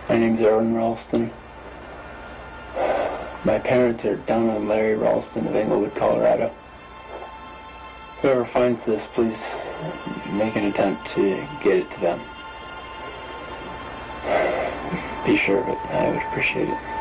My name's Aron Ralston. My parents are down on Larry Ralston of Englewood, Colorado. Whoever finds this, please make an attempt to get it to them. Be sure of it. I would appreciate it.